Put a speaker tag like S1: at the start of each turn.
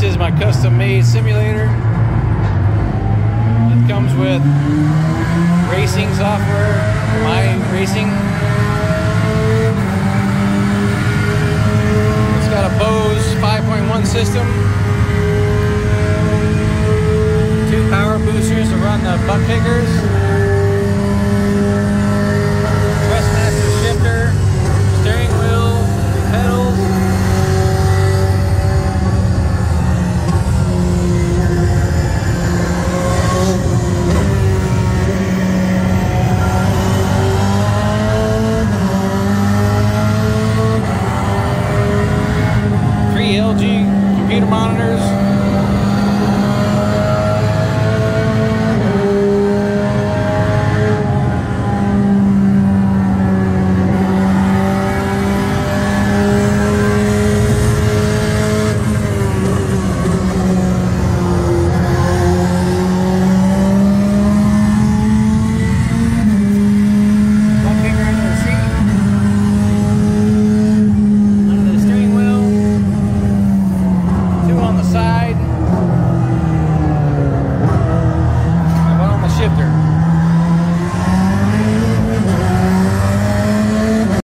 S1: This is my custom-made simulator. It comes with racing software, iRacing. It's got a Bose 5.1 system, 2 power boosters to run the butt pickers.